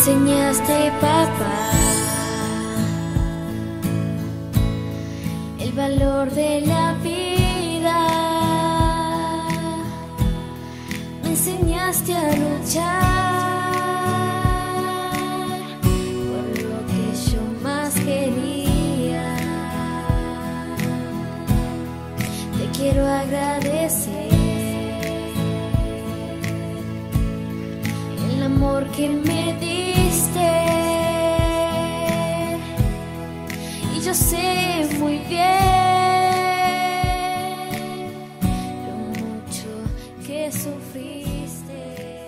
enseñaste, papá, el valor de la vida. Me enseñaste a luchar por lo que yo más quería. Te quiero agradecer el amor que me diste, y yo sé muy bien lo mucho que sufriste.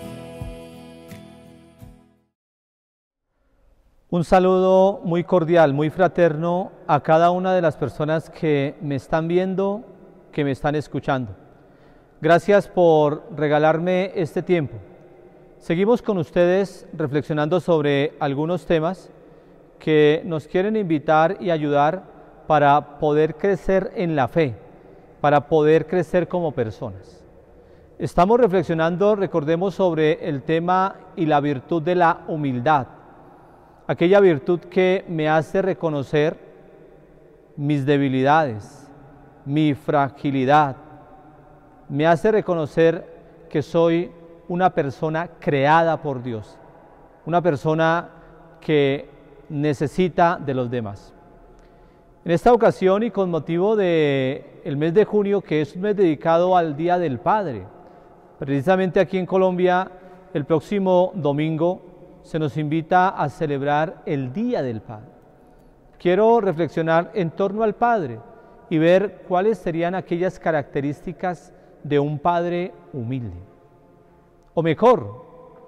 Un saludo muy cordial, muy fraterno a cada una de las personas que me están viendo, que me están escuchando. Gracias por regalarme este tiempo. Seguimos con ustedes reflexionando sobre algunos temas que nos quieren invitar y ayudar para poder crecer en la fe, para poder crecer como personas. Estamos reflexionando, recordemos, sobre el tema y la virtud de la humildad, aquella virtud que me hace reconocer mis debilidades, mi fragilidad, me hace reconocer que soy una persona creada por Dios, una persona que necesita de los demás. En esta ocasión y con motivo del mes de junio, que es un mes dedicado al Día del Padre, precisamente aquí en Colombia, el próximo domingo se nos invita a celebrar el Día del Padre. Quiero reflexionar en torno al Padre y ver cuáles serían aquellas características de un Padre humilde. O mejor,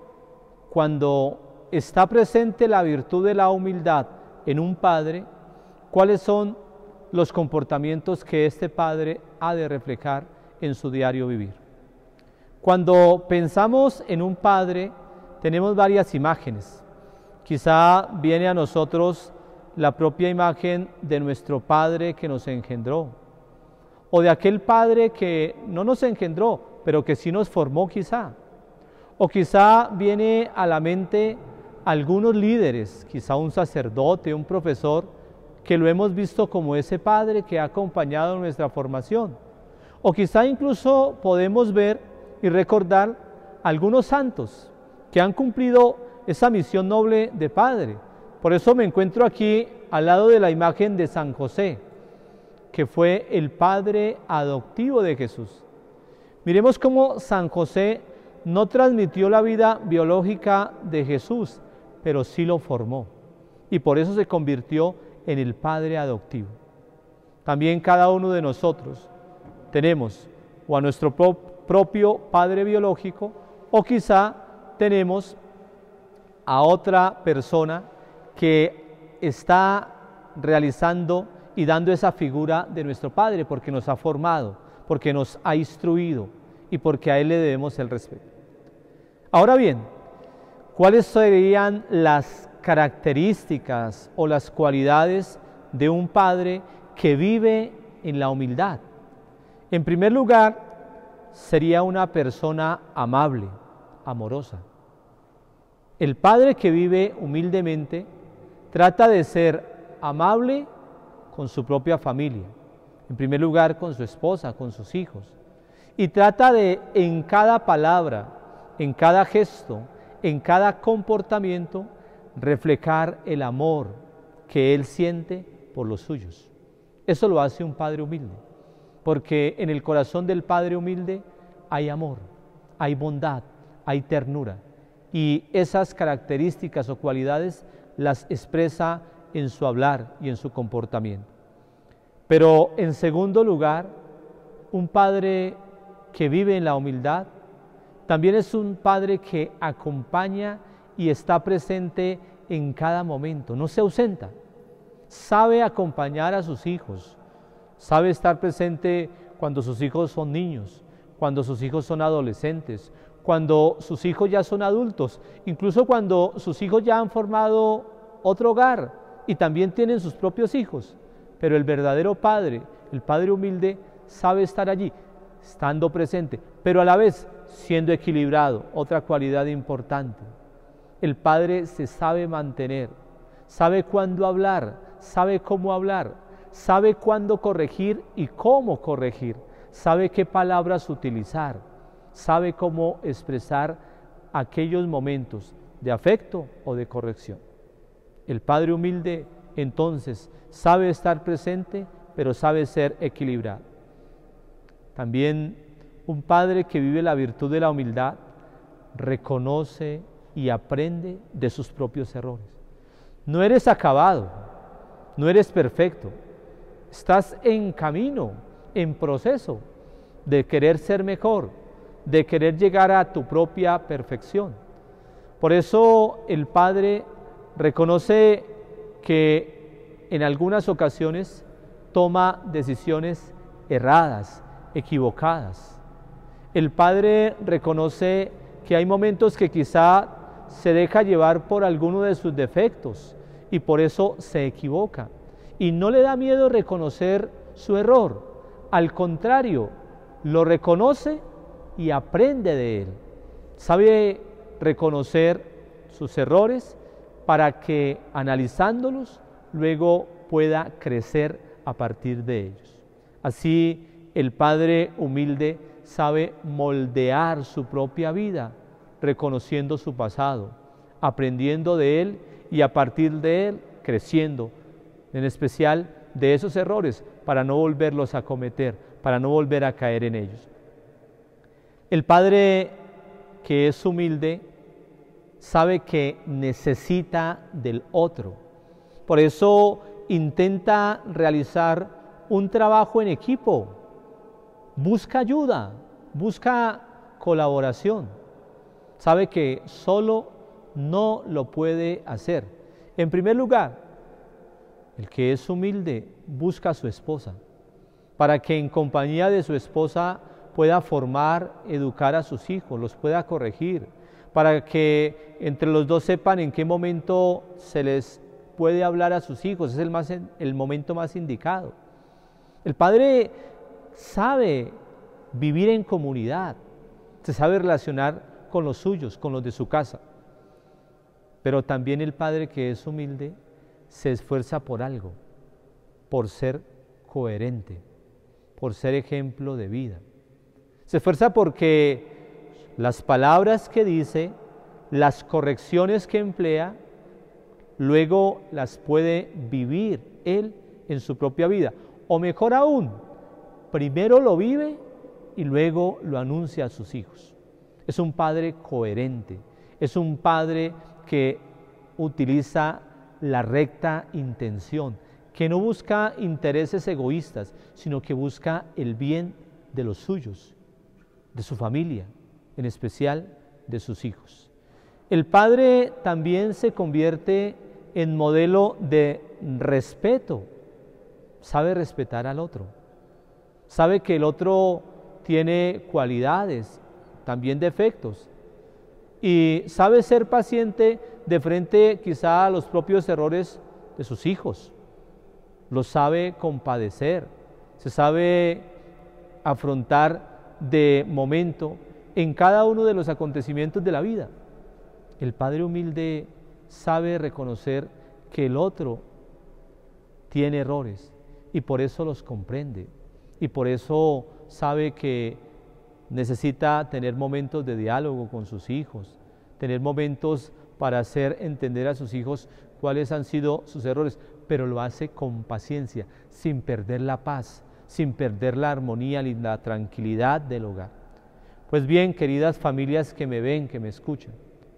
cuando está presente la virtud de la humildad en un padre, ¿cuáles son los comportamientos que este padre ha de reflejar en su diario vivir? Cuando pensamos en un padre, tenemos varias imágenes. Quizá viene a nosotros la propia imagen de nuestro padre que nos engendró, o de aquel padre que no nos engendró, pero que sí nos formó quizá. O quizá viene a la mente algunos líderes, quizá un sacerdote, un profesor, que lo hemos visto como ese padre que ha acompañado nuestra formación. O quizá incluso podemos ver y recordar algunos santos que han cumplido esa misión noble de padre. Por eso me encuentro aquí al lado de la imagen de San José, que fue el padre adoptivo de Jesús. Miremos cómo San José no transmitió la vida biológica de Jesús, pero sí lo formó, y por eso se convirtió en el padre adoptivo. También cada uno de nosotros tenemos o a nuestro propio padre biológico, o quizá tenemos a otra persona que está realizando y dando esa figura de nuestro padre, porque nos ha formado, porque nos ha instruido y porque a él le debemos el respeto. Ahora bien, ¿cuáles serían las características o las cualidades de un padre que vive en la humildad? En primer lugar, sería una persona amable, amorosa. El padre que vive humildemente trata de ser amable con su propia familia, en primer lugar con su esposa, con sus hijos, y trata de en cada palabra, en cada gesto, en cada comportamiento, reflejar el amor que él siente por los suyos. Eso lo hace un padre humilde, porque en el corazón del padre humilde hay amor, hay bondad, hay ternura, y esas características o cualidades las expresa en su hablar y en su comportamiento. Pero en segundo lugar, un padre que vive en la humildad también es un padre que acompaña y está presente en cada momento, no se ausenta. Sabe acompañar a sus hijos, sabe estar presente cuando sus hijos son niños, cuando sus hijos son adolescentes, cuando sus hijos ya son adultos, incluso cuando sus hijos ya han formado otro hogar y también tienen sus propios hijos. Pero el verdadero padre, el padre humilde, sabe estar allí, estando presente, pero a la vez siendo equilibrado, otra cualidad importante. el padre se sabe mantener, sabe cuándo hablar, sabe cómo hablar, sabe cuándo corregir y cómo corregir, sabe qué palabras utilizar, sabe cómo expresar aquellos momentos de afecto o de corrección. El padre humilde, entonces, sabe estar presente, pero sabe ser equilibrado. También un padre que vive la virtud de la humildad reconoce y aprende de sus propios errores. No eres acabado, no eres perfecto, estás en camino, en proceso de querer ser mejor, de querer llegar a tu propia perfección. Por eso el padre reconoce que en algunas ocasiones toma decisiones erradas, equivocadas. El padre reconoce que hay momentos que quizá se deja llevar por alguno de sus defectos y por eso se equivoca. Y no le da miedo reconocer su error, al contrario, lo reconoce y aprende de él. Sabe reconocer sus errores para que, analizándolos, luego pueda crecer a partir de ellos. Así, el padre humilde sabe moldear su propia vida, reconociendo su pasado, aprendiendo de él y a partir de él creciendo, en especial de esos errores, para no volverlos a cometer, para no volver a caer en ellos. El padre que es humilde sabe que necesita del otro. Por eso intenta realizar un trabajo en equipo, busca ayuda, busca colaboración. Sabe que solo no lo puede hacer. En primer lugar, el que es humilde busca a su esposa, para que en compañía de su esposa pueda formar, educar a sus hijos, los pueda corregir, para que entre los dos sepan en qué momento se les puede hablar a sus hijos, es el momento más indicado. El padre sabe vivir en comunidad, se sabe relacionar con los suyos, con los de su casa. Pero también el padre que es humilde se esfuerza por algo, por ser coherente, por ser ejemplo de vida. Se esfuerza porque las palabras que dice, las correcciones que emplea, luego las puede vivir él en su propia vida. O mejor aún, primero lo vive y luego lo anuncia a sus hijos. Es un padre coherente, es un padre que utiliza la recta intención, que no busca intereses egoístas, sino que busca el bien de los suyos, de su familia, en especial de sus hijos. El padre también se convierte en modelo de respeto, sabe respetar al otro, sabe que el otro tiene cualidades, también defectos, y sabe ser paciente de frente quizá a los propios errores de sus hijos, los sabe compadecer, se sabe afrontar de momento en cada uno de los acontecimientos de la vida. El padre humilde sabe reconocer que el otro tiene errores y por eso los comprende y por eso sabe que necesita tener momentos de diálogo con sus hijos, tener momentos para hacer entender a sus hijos cuáles han sido sus errores, pero lo hace con paciencia, sin perder la paz, sin perder la armonía ni la tranquilidad del hogar. Pues bien, queridas familias que me ven, que me escuchan,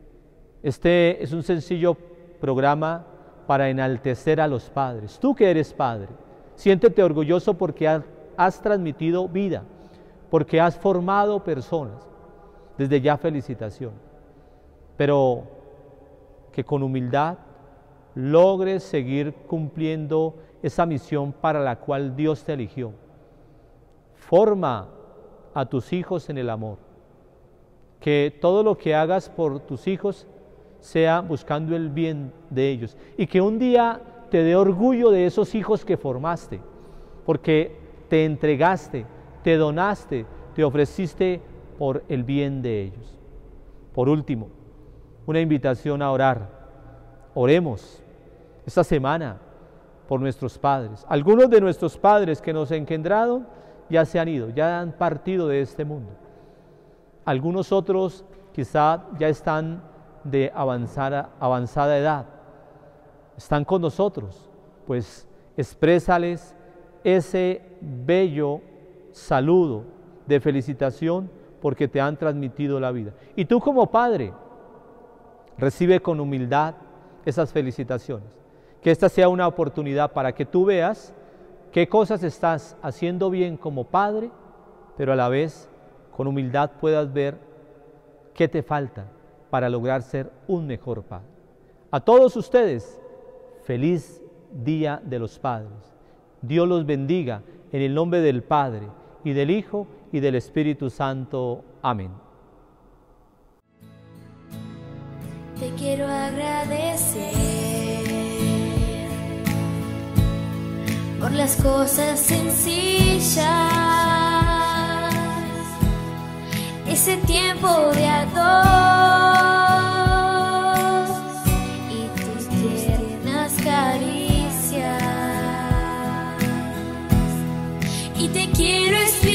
este es un sencillo programa para enaltecer a los padres. Tú que eres padre, siéntete orgulloso porque has transmitido vida, porque has formado personas. Desde ya felicitación. Pero que con humildad logres seguir cumpliendo esa misión para la cual Dios te eligió. Forma a tus hijos en el amor. Que todo lo que hagas por tus hijos sea buscando el bien de ellos. Y que un día te dé orgullo de esos hijos que formaste, porque te entregaste, te donaste, te ofreciste por el bien de ellos. Por último, una invitación a orar. Oremos esta semana por nuestros padres. Algunos de nuestros padres que nos engendraron ya se han ido, ya han partido de este mundo. Algunos otros quizá ya están de avanzada edad. Están con nosotros, pues exprésales ese bello saludo de felicitación porque te han transmitido la vida. Y tú como padre, recibe con humildad esas felicitaciones. Que esta sea una oportunidad para que tú veas qué cosas estás haciendo bien como padre, pero a la vez con humildad puedas ver qué te falta para lograr ser un mejor padre. A todos ustedes, feliz Día de los Padres. Dios los bendiga en el nombre del Padre, y del Hijo, y del Espíritu Santo. Amén. Te quiero agradecer por las cosas sencillas, ese tiempo de a dos y tus tiernas caricias. Y te quiero